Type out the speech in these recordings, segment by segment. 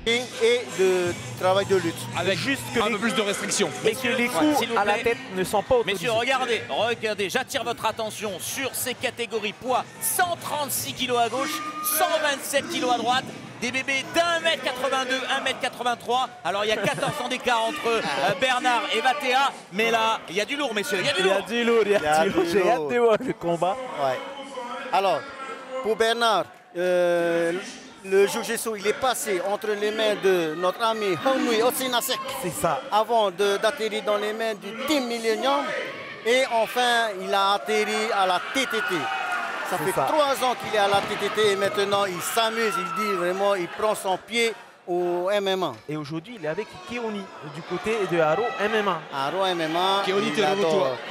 et de travail de lutte. Avec juste un peu plus de restrictions. Mais que les coups à la tête ne sont pas autorisés. Messieurs, regardez, j'attire votre attention sur ces catégories poids. 136 kg à gauche, 127 kg à droite. Des bébés d'1m82, 1m83. Alors il y a 14 ans d'écart entre Bernard et Vatea. Mais là, il y a du lourd, messieurs. Il y a du lourd. J'ai hâte de voir le combat. Ouais. Alors, pour Bernard, le jiu-jitsu, il est passé entre les mains de notre ami Honui Otsinasek. C'est ça. Avant d'atterrir dans les mains du Team Millennium. Et enfin, il a atterri à la TTT. Ça fait 3 ans qu'il est à la TTT et maintenant il s'amuse, il dit vraiment, il prend son pied au MMA. Et aujourd'hui, il est avec Keoni du côté de Haro MMA. Haro MMA, Keoni, il t'es de retour. adore.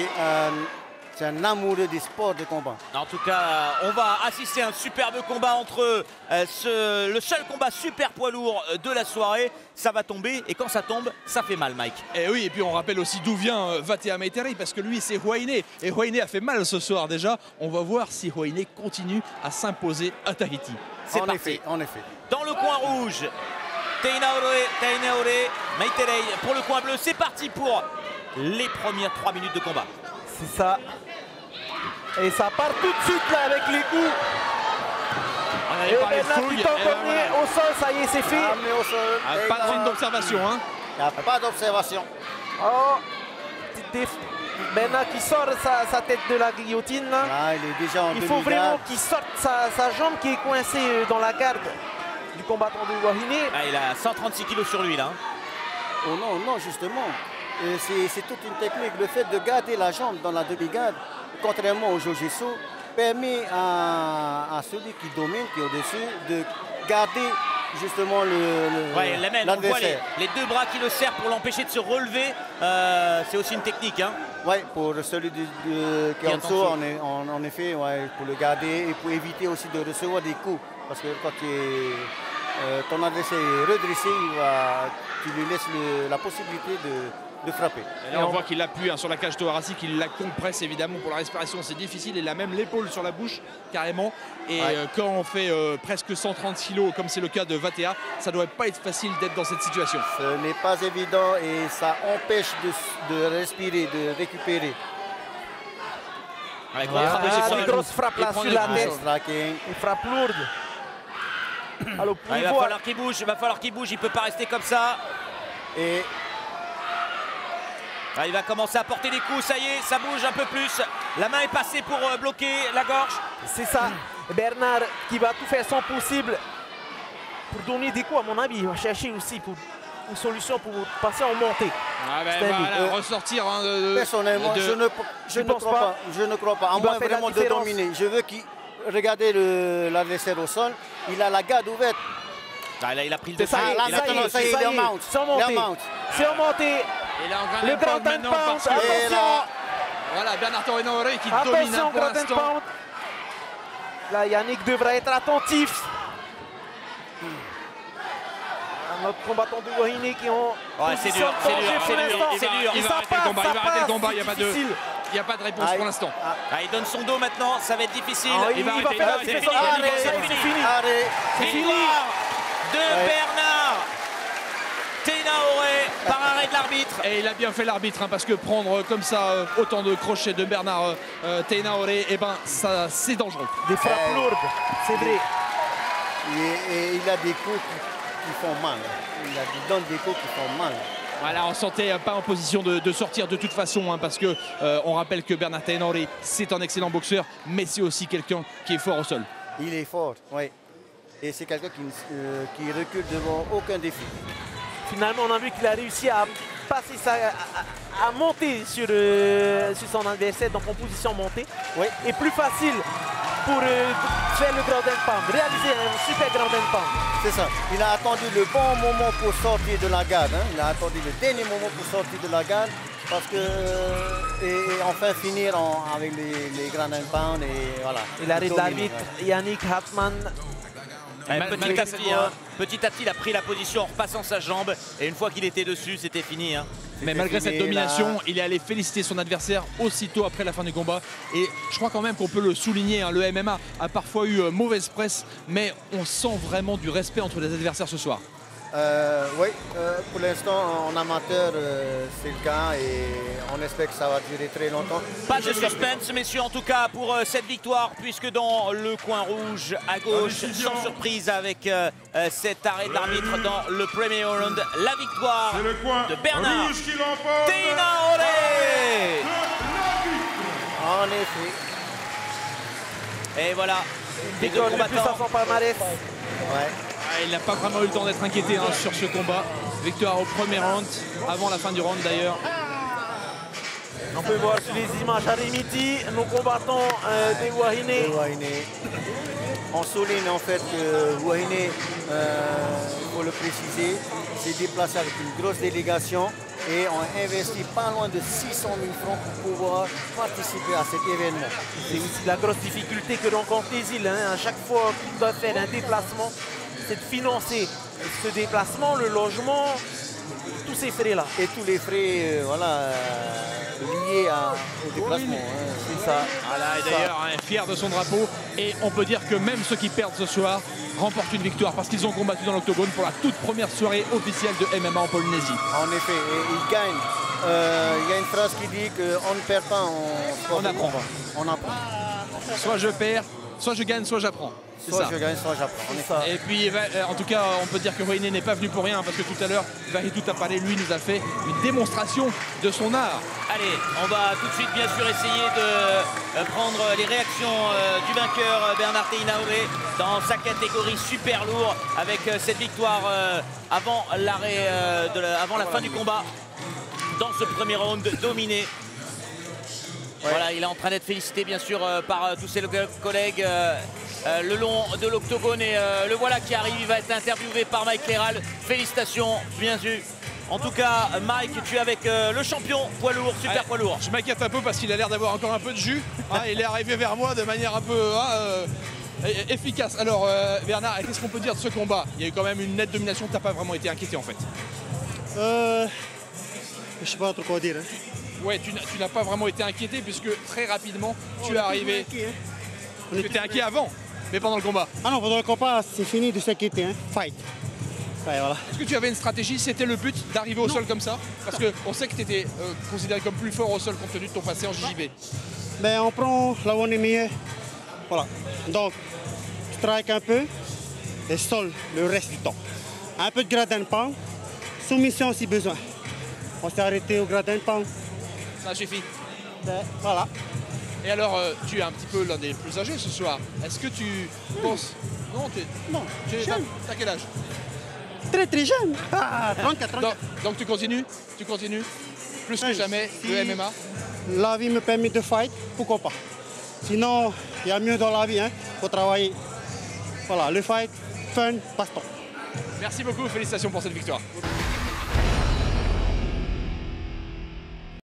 C'est un amoureux des sports de combat. En tout cas, on va assister à un superbe combat entre le seul combat super poids lourd de la soirée. Ça va tomber et quand ça tombe, ça fait mal, Mike. Et oui, et puis on rappelle aussi d'où vient Vatea Meiteri parce que lui, c'est Huayne. Et Huayne a fait mal ce soir déjà. On va voir si Huayne continue à s'imposer à Tahiti. C'est parti. En effet. Dans le coin rouge, Tainaore Meiteri. Pour le coin bleu, c'est parti pour les premières 3 minutes de combat. C'est ça. Et ça part tout de suite là avec les coups. Et Bernard qui tente d'emmener au sol, ça y est, c'est fait. Au sol. Pas de zone d'observation, hein. Il n'y a pas d'observation. Oh, Bernard qui sort sa tête de la guillotine là. Ah, il est déjà en Il faut vraiment qu'il sorte sa jambe qui est coincée dans la garde du combattant de Huayne. Ah, il a 136 kg sur lui là. Oh non, justement. C'est toute une technique. Le fait de garder la jambe dans la demi-garde, contrairement au jiu-jitsu, permet à celui qui domine, qui est au-dessus, de garder justement l'adversaire. Les deux bras qui le serrent pour l'empêcher de se relever, c'est aussi une technique. Hein. Oui, pour celui qui est en dessous, en effet, pour le garder et pour éviter aussi de recevoir des coups. Parce que quand ton adversaire est redressé, tu lui laisses la possibilité de frapper. Et là, on voit qu'il appuie sur la cage thoracique, qu'il la compresse évidemment pour la respiration, c'est difficile. Il a même l'épaule sur la bouche carrément. Et quand on fait presque 130 kg, comme c'est le cas de Vatea, ça ne doit pas être facile d'être dans cette situation. Ce n'est pas évident et ça empêche de respirer, de récupérer. Une grosse frappe là sur la tête. Une frappe lourde. Alors, il va falloir qu'il bouge, il ne peut pas rester comme ça. Et il va commencer à porter des coups, ça y est, ça bouge un peu plus. La main est passée pour bloquer la gorge. C'est ça. Bernard qui va tout faire son possible pour donner des coups, à mon avis. Il va chercher aussi pour une solution pour passer en montée. Ressortir. Personnellement, je ne crois pas. À moins vraiment de dominer. Je veux qu'il regarde l'adversaire au sol. Il a la garde ouverte. Là, il a pris le dessus. Ça y est, il est en mount. C'est en montée. Le ground and pound, attention. Voilà, Bernard Tainaore qui domine pour l'instant. Là, Yannick devrait être attentif. Notre combattant de Huayne qui ont... c'est dur. Il va arrêter le combat, il n'y a pas de réponse pour l'instant. Il donne son dos maintenant, ça va être difficile. Il va faire c'est fini. C'est fini. De Bernard Tainaore par arrêt de l'arbitre. Et il a bien fait l'arbitre parce que prendre comme ça autant de crochets de Bernard Tainaore, ça c'est dangereux. Des frappes lourdes, c'est vrai. Et il a des coups qui font mal. Il donne des coups qui font mal. Voilà, on sentait pas en position de sortir de toute façon parce que on rappelle que Bernard Tainaore c'est un excellent boxeur, mais c'est aussi quelqu'un qui est fort au sol. Il est fort, oui. Et c'est quelqu'un qui recule devant aucun défi. Finalement, on a vu qu'il a réussi à passer à monter sur son adversaire, donc en position montée. Oui. Et plus facile pour faire le ground and pound, réaliser un super ground and pound. C'est ça. Il a attendu le bon moment pour sortir de la garde. Il a attendu le dernier moment pour sortir de la garde. Parce que, et enfin finir avec les ground and pound. Et voilà. Il arrête l'arbitre Yannick Hartmann. Petit à petit, il a pris la position en repassant sa jambe. Et une fois qu'il était dessus, c'était fini. Mais malgré cette domination, il est allé féliciter son adversaire aussitôt après la fin du combat. Et je crois quand même qu'on peut le souligner. Le MMA a parfois eu mauvaise presse, mais on sent vraiment du respect entre les adversaires ce soir. Oui, pour l'instant en amateur c'est le cas et on espère que ça va durer très longtemps. Pas de suspense messieurs en tout cas pour cette victoire puisque dans le coin rouge à gauche, sans surprise avec cet arrêt de l'arbitre dans le premier round, la victoire de Bernard Teinaole. En effet. Et voilà, les deux Victoire le plus à combattants. son palmarès. Ouais. Ah, il n'a pas vraiment eu le temps d'être inquiété hein, sur ce combat. Victoire au premier round, avant la fin du round d'ailleurs. On peut voir sur les images à Remiti, nos combattants des Wahine. On souligne en fait que Wahine, il faut le préciser, s'est déplacé avec une grosse délégation et ont investi pas loin de 600 000 francs pour pouvoir participer à cet événement. C'est aussi la grosse difficulté que rencontrent les îles. Hein. À chaque fois qu'ils doivent faire un déplacement, c'est de financer ce déplacement, le logement, tous ces frais-là. Et tous les frais voilà, liés au déplacement. Hein. C'est ça. Voilà, et d'ailleurs, hein, fier de son drapeau. Et on peut dire que même ceux qui perdent ce soir remportent une victoire parce qu'ils ont combattu dans l'octogone pour la toute première soirée officielle de MMA en Polynésie. En effet, et ils gagnent. Il y a une phrase qui dit qu'on ne perd pas, on apprend. On apprend. Soit je perds, soit je gagne, soit j'apprends. C'est Soit ça. je gagne, soit j'apprends. Et puis, en tout cas, on peut dire que Wahine n'est pas venu pour rien parce que tout à l'heure, Vahidou Tapale, lui, nous a fait une démonstration de son art. Allez, on va tout de suite bien sûr essayer de prendre les réactions du vainqueur Bernard Teinaole dans sa catégorie super lourd avec cette victoire avant l'arrêt, avant la fin du combat dans ce premier round dominé. Ouais. Voilà, il est en train d'être félicité bien sûr par tous ses collègues le long de l'octogone et le voilà qui arrive, il va être interviewé par Mike Leral. Félicitations, bien sûr. En tout cas, Mike, tu es avec le champion poids lourd, super poids lourd. Je m'inquiète un peu parce qu'il a l'air d'avoir encore un peu de jus. Il est arrivé vers moi de manière un peu efficace. Alors Bernard, qu'est-ce qu'on peut dire de ce combat? Il y a eu quand même une nette domination, tu n'as pas vraiment été inquiété en fait. Je sais pas trop quoi dire. Hein. Ouais, tu n'as pas vraiment été inquiété puisque très rapidement tu es arrivé. Tu étais inquiet avant, mais pendant le combat. Ah non, pendant le combat, c'est fini de s'inquiéter. Hein. Fight. Ouais, voilà. Est-ce que tu avais une stratégie? C'était le but d'arriver au sol comme ça? Parce qu'on sait que tu étais considéré comme plus fort au sol compte tenu de ton passé en JJB. Ben, on prend là où on est meilleur. Voilà. Donc, strike un peu et sol le reste du temps. Un peu de gradin pound, soumission si besoin. On s'est arrêté au gradin pound. Ça suffit. Ben, voilà. Et alors, tu es un petit peu l'un des plus âgés ce soir. Est-ce que tu penses... Non, t'as quel âge? Très très jeune. Ah, 34. Donc tu continues? Tu continues plus que jamais le MMA? La vie me permet de fight, pourquoi pas? Sinon, il y a mieux dans la vie, hein. Faut travailler. Voilà, le fight, fun, passe-temps. Merci beaucoup, félicitations pour cette victoire.